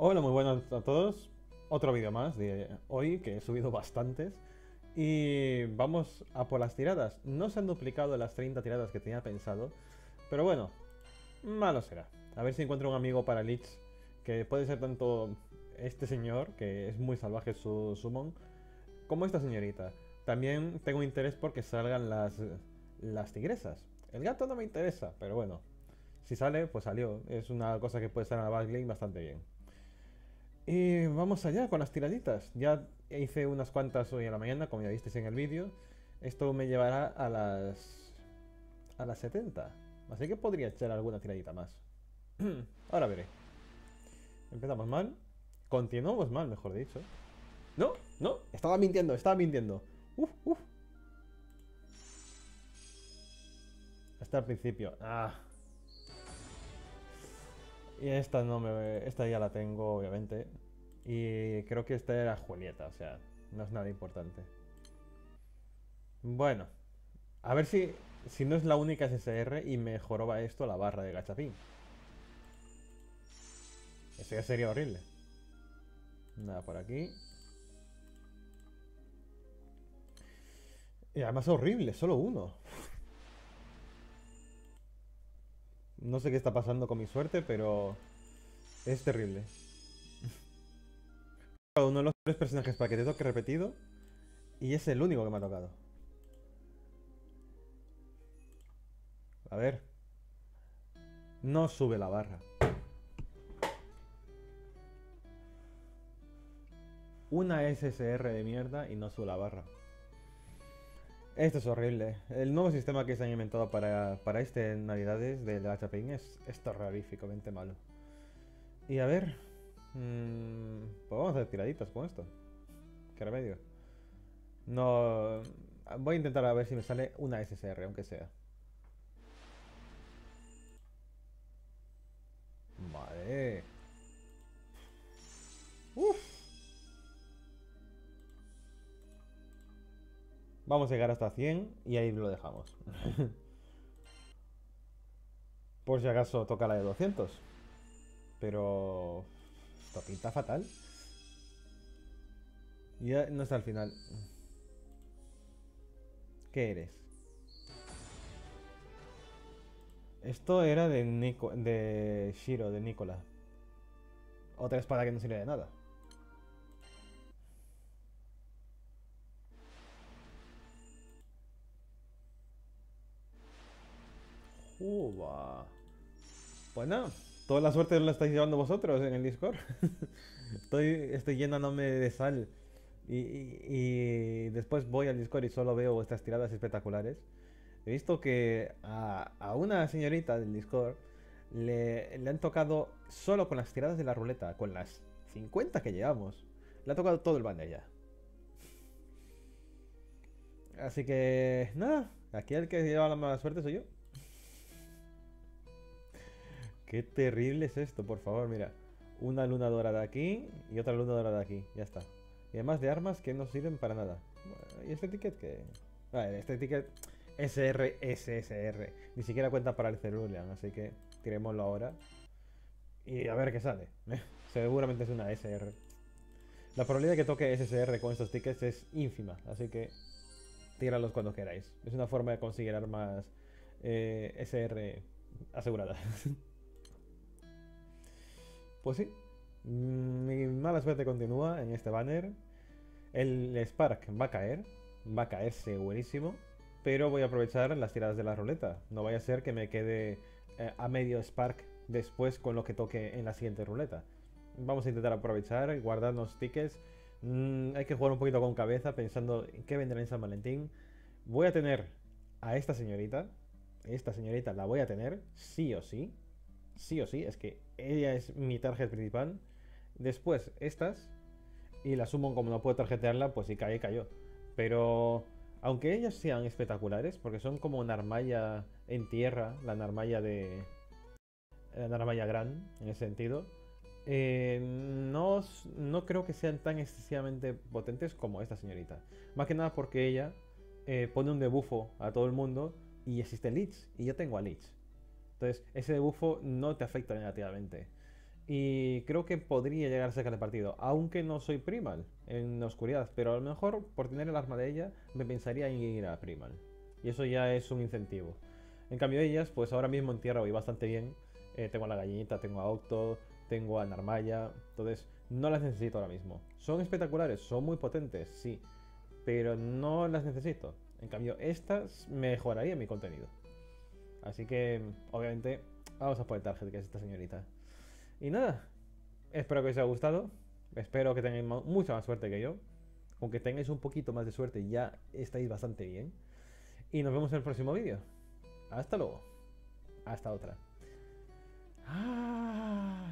Hola, muy buenas a todos. Otro vídeo más de hoy, que he subido bastantes. Y vamos a por las tiradas. No se han duplicado las 30 tiradas que tenía pensado. Pero bueno, malo será. A ver si encuentro un amigo para Lich. Que puede ser tanto este señor, que es muy salvaje su summon, como esta señorita. También tengo interés porque salgan las tigresas. El gato no me interesa, pero bueno. Si sale, pues salió. Es una cosa que puede estar en la backlane bastante bien. Y vamos allá con las tiraditas. Ya hice unas cuantas hoy en la mañana, como ya visteis en el vídeo. Esto me llevará a las 70. Así que podría echar alguna tiradita más. Ahora veré. Empezamos mal. Continuamos mal, mejor dicho. No, no, estaba mintiendo, estaba mintiendo. Uf, uf. Hasta el principio. Ah. Y esta no me. Esta ya la tengo, obviamente. Y creo que esta era Julieta, o sea, no es nada importante. Bueno, a ver si no es la única SSR y me joroba esto la barra de gachapín. Eso ya sería horrible. Nada por aquí. Y además horrible, solo uno. No sé qué está pasando con mi suerte, pero es terrible. Uno de los tres personajes para que te toque repetido y es el único que me ha tocado. A ver, no sube la barra. Una SSR de mierda y no sube la barra. Esto es horrible. El nuevo sistema que se han inventado para este Navidades de Gachapin es terroríficamente malo. Y a ver, pues vamos a hacer tiraditas con esto. ¿Qué remedio? No, voy a intentar a ver si me sale una SSR, aunque sea. Vale. Uf. Vamos a llegar hasta 100 y ahí lo dejamos. Por si acaso toca la de 200. Pero esto pinta fatal. Ya no está al final. ¿Qué eres? Esto era de Shiro, de Nicola. Otra espada que no sirve de nada. Uva. Pues nada, toda la suerte la estáis llevando vosotros en el Discord. Estoy llenándome de sal. Y después voy al Discord y solo veo estas tiradas espectaculares. He visto que a una señorita del Discord le han tocado solo con las tiradas de la ruleta, con las 50 que llevamos. Le ha tocado todo el banner ya. Así que nada, aquí el que lleva la mala suerte soy yo. Qué terrible es esto, por favor, mira. Una luna dorada aquí y otra luna dorada aquí, ya está. Y además de armas que no sirven para nada. ¿Y este ticket qué? Vale, este ticket SRSSR. Ni siquiera cuenta para el Cerulean, así que tirémoslo ahora. Y a ver qué sale. Seguramente es una SR. La probabilidad de que toque SSR con estos tickets es ínfima, así que tíralos cuando queráis. Es una forma de conseguir armas SR aseguradas. Pues sí, mi mala suerte continúa en este banner. El Spark va a caer segurísimo, pero voy a aprovechar las tiradas de la ruleta. No vaya a ser que me quede a medio Spark después con lo que toque en la siguiente ruleta. Vamos a intentar aprovechar, guardarnos tickets. Hay que jugar un poquito con cabeza pensando en qué vendrá en San Valentín. Voy a tener a esta señorita. Esta señorita la voy a tener, sí o sí. Sí o sí, es que ella es mi target principal. Después estas. Y la summon como no puedo tarjetearla, pues si cae, cayó. Pero aunque ellas sean espectaculares, porque son como Narmaya en tierra, la Narmaya de. La Narmaya Gran, en ese sentido. No creo que sean tan excesivamente potentes como esta señorita. Más que nada porque ella pone un debuffo a todo el mundo y existe Lich. Y yo tengo a Lich. Entonces, ese debuffo no te afecta negativamente. Y creo que podría llegar a sacar el partido, aunque no soy Primal en la oscuridad, pero a lo mejor por tener el arma de ella me pensaría en ir a Primal. Y eso ya es un incentivo. En cambio ellas, pues ahora mismo en tierra voy bastante bien. Tengo a la gallinita, tengo a Octo, tengo a Narmaya, entonces no las necesito ahora mismo. Son espectaculares, son muy potentes, sí, pero no las necesito. En cambio estas mejorarían mi contenido. Así que, obviamente, vamos a por el target que es esta señorita. Y nada, espero que os haya gustado. Espero que tengáis mucha más suerte que yo. Aunque tengáis un poquito más de suerte, ya estáis bastante bien. Y nos vemos en el próximo vídeo. Hasta luego. Hasta otra. Ah.